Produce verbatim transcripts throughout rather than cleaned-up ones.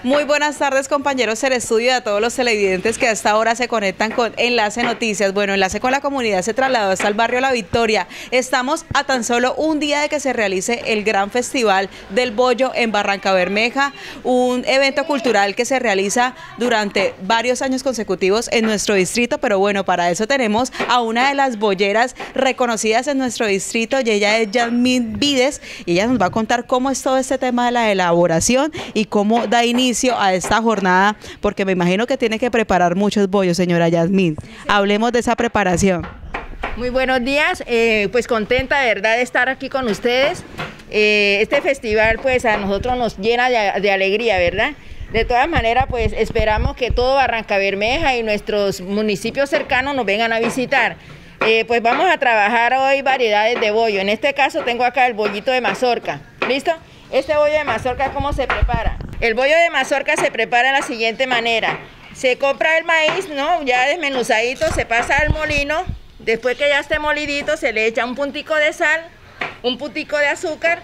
Muy buenas tardes, compañeros del estudio y a todos los televidentes que a esta hora se conectan con Enlace Noticias. Bueno, Enlace con la Comunidad se trasladó hasta el barrio La Victoria. Estamos a tan solo un día de que se realice el gran festival del bollo en Barrancabermeja, un evento cultural que se realiza durante varios años consecutivos en nuestro distrito, pero bueno, para eso tenemos a una de las bolleras reconocidas en nuestro distrito, y ella es Yasmín Vides, y ella nos va a contar cómo es todo este tema de la elaboración y cómo da inicio a esta jornada, porque me imagino que tiene que preparar muchos bollos, señora Yasmín. Hablemos de esa preparación. Muy buenos días, eh, pues contenta de verdad de estar aquí con ustedes. Eh, este festival pues a nosotros nos llena de, de alegría, ¿verdad? De todas maneras pues esperamos que todo Barrancabermeja y nuestros municipios cercanos nos vengan a visitar. Eh, pues vamos a trabajar hoy variedades de bollo. En este caso tengo acá el bollito de mazorca, ¿listo? Este bollo de mazorca, ¿cómo se prepara? El bollo de mazorca se prepara de la siguiente manera. Se compra el maíz, ¿no? Ya desmenuzadito, se pasa al molino. Después que ya esté molidito, se le echa un puntico de sal, un puntico de azúcar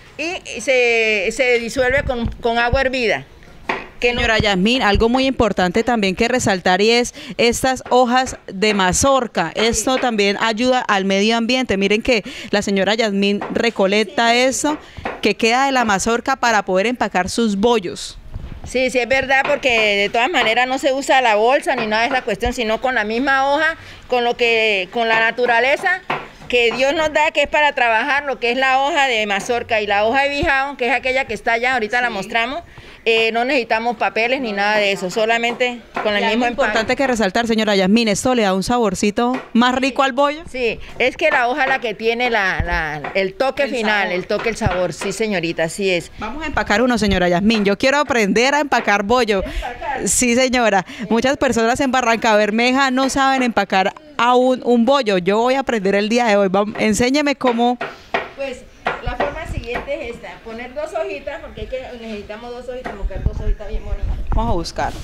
y se, se disuelve con, con agua hervida. Señora Yasmín, algo muy importante también que resaltar y es estas hojas de mazorca. Esto también ayuda al medio ambiente. Miren que la señora Yasmín recolecta eso que queda de la mazorca para poder empacar sus bollos. Sí, sí es verdad, porque de todas maneras no se usa la bolsa ni nada de esa cuestión, sino con la misma hoja, con lo que, con la naturaleza que Dios nos da, que es para trabajar lo que es la hoja de mazorca y la hoja de bijao, que es aquella que está allá, ahorita sí la mostramos. Eh, no necesitamos papeles ni nada de eso, solamente con el y mismo empaque. Es importante que resaltar, señora Yasmín, ¿esto le da un saborcito más rico al bollo? Sí, es que la hoja la que tiene la, la, el toque el final, sabor. el toque, el sabor, sí señorita, así es. Vamos a empacar uno, señora Yasmín, yo quiero aprender a empacar bollo. ¿Empacar? Sí, señora, muchas personas en Barrancabermeja no saben empacar aún un bollo, yo voy a aprender el día de hoy. Vamos, enséñeme cómo. Pues la forma siguiente es esta, poner dos hojitas, porque hay que, necesitamos dos hojitas, buscar dos hojitas bien bonitas. Vamos a buscar.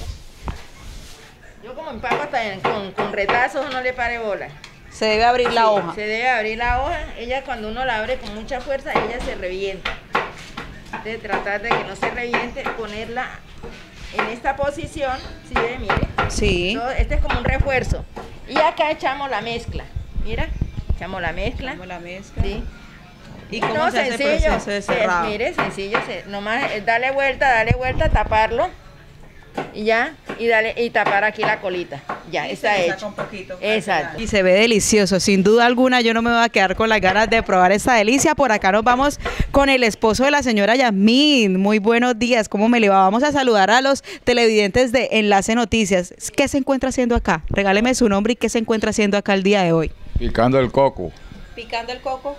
Yo como empaco hasta en, con, con retazos no le pare bola. Se debe abrir sí, la hoja. Se debe abrir la hoja, ella cuando uno la abre con mucha fuerza, ella se revienta. De tratar de que no se reviente, ponerla en esta posición, ¿sí ve? Mire. Sí. Todo, este es como un refuerzo. Y acá echamos la mezcla, mira, echamos la mezcla. Echamos la mezcla. Sí. ¿Y cómo no, se hace sencillo, el proceso de cerrado? Es, mire, sencillo, se, nomás darle vuelta, darle vuelta, taparlo y ya, y darle y tapar aquí la colita. Ya, y está se hecho. Saca un poquito. Exacto. Y se ve delicioso, sin duda alguna. Yo no me voy a quedar con las ganas de probar esta delicia. Por acá nos vamos con el esposo de la señora Yasmín. Muy buenos días, ¿cómo me le va? Vamos a saludar a los televidentes de Enlace Noticias. ¿Qué se encuentra haciendo acá? Regáleme su nombre y qué se encuentra haciendo acá el día de hoy. Picando el coco. ¿Picando el coco?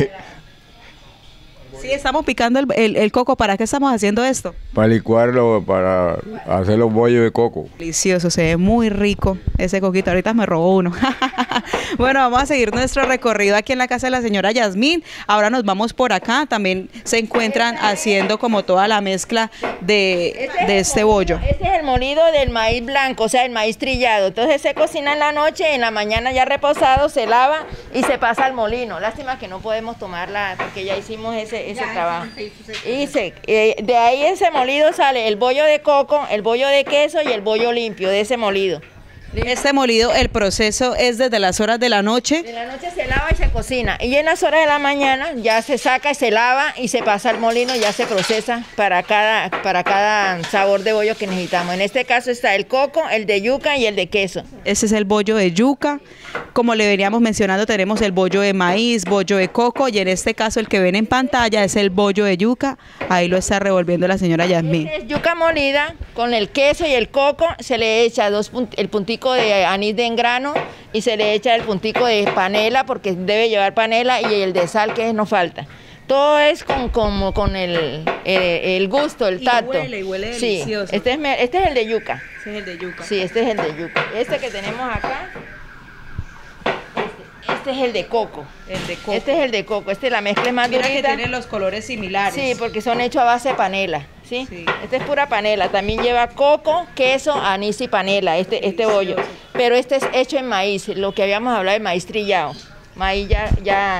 Sí, estamos picando el, el, el coco. ¿Para qué estamos haciendo esto? Para licuarlo, para hacer los bollos de coco. Delicioso, se ve muy rico ese coquito. Ahorita me robó uno. Bueno, vamos a seguir nuestro recorrido aquí en la casa de la señora Yasmín. Ahora nos vamos por acá. También se encuentran haciendo como toda la mezcla de, de este bollo. Este es el molido del maíz blanco, o sea, el maíz trillado. Entonces se cocina en la noche, en la mañana ya reposado, se lava y se pasa al molino. Lástima que no podemos tomarla porque ya hicimos ese, ese trabajo. Y se, eh, de ahí ese molido sale el bollo de coco, el bollo de queso y el bollo limpio de ese molido. Este molido, el proceso es desde las horas de la noche. De la noche se lava y se cocina. Y en las horas de la mañana ya se saca y se lava y se pasa al molino, ya se procesa para cada, para cada sabor de bollo que necesitamos. En este caso está el coco, el de yuca y el de queso. Ese es el bollo de yuca. Como le veníamos mencionando, tenemos el bollo de maíz, bollo de coco, y en este caso el que ven en pantalla es el bollo de yuca. Ahí lo está revolviendo la señora Yasmín. Este es yuca molida con el queso y el coco. Se le echa dos punt el puntico de anís de engrano y se le echa el puntico de panela, porque debe llevar panela, y el de sal, que no falta. Todo es con, como con el, el, el gusto, el tacto. Y huele, y huele delicioso. Sí, este es, este es el de yuca. Este es el de yuca. Sí, este es el de yuca. Este que tenemos acá, este, este es el de coco. El de coco. Este es el de coco. Este la mezcla es más Mira durita. que tiene los colores similares. Sí, porque son hechos a base de panela. ¿sí? Sí. Este es pura panela. También lleva coco, queso, anís y panela, este, este bollo. Pero este es hecho en maíz, lo que habíamos hablado de maíz trillado. Maíz ya, ya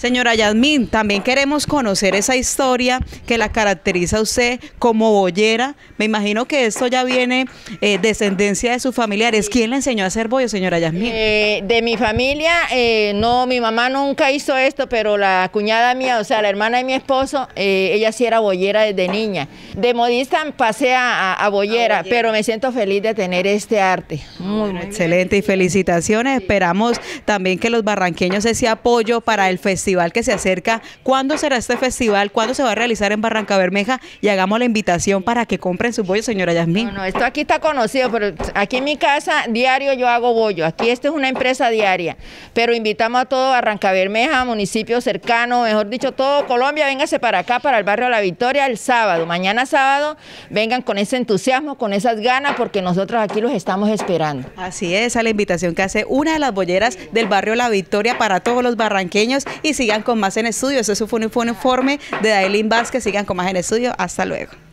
Señora Yasmín, también queremos conocer esa historia que la caracteriza a usted como boyera. Me imagino que esto ya viene eh, descendencia de sus familiares. ¿Quién le enseñó a hacer bollo, señora Yasmín? Eh, de mi familia, eh, no, mi mamá nunca hizo esto, pero la cuñada mía, o sea, la hermana de mi esposo, eh, ella sí era boyera desde niña. De modista pasé a, a, a, boyera, a boyera, pero me siento feliz de tener este arte. Muy, bueno, muy excelente y felicitaciones. Sí. Esperamos también que los barranqueños ese apoyo para el festival que se acerca. ¿Cuándo será este festival? ¿Cuándo se va a realizar en Barrancabermeja? Y hagamos la invitación para que compren su bollo, señora Yasmín. No, no, esto aquí está conocido, pero aquí en mi casa diario yo hago bollo. Aquí esto es una empresa diaria, pero invitamos a todo Barrancabermeja, municipios cercanos, mejor dicho, todo Colombia, véngase para acá, para el barrio La Victoria, el sábado. Mañana sábado, vengan con ese entusiasmo, con esas ganas, porque nosotros aquí los estamos esperando. Así es, a la invitación que hace una de las bolleras del barrio La Victoria para todos los barranqueños, y sigan con más en estudio. Eso fue un informe de Dailin Vázquez. Sigan con más en estudio. Hasta luego.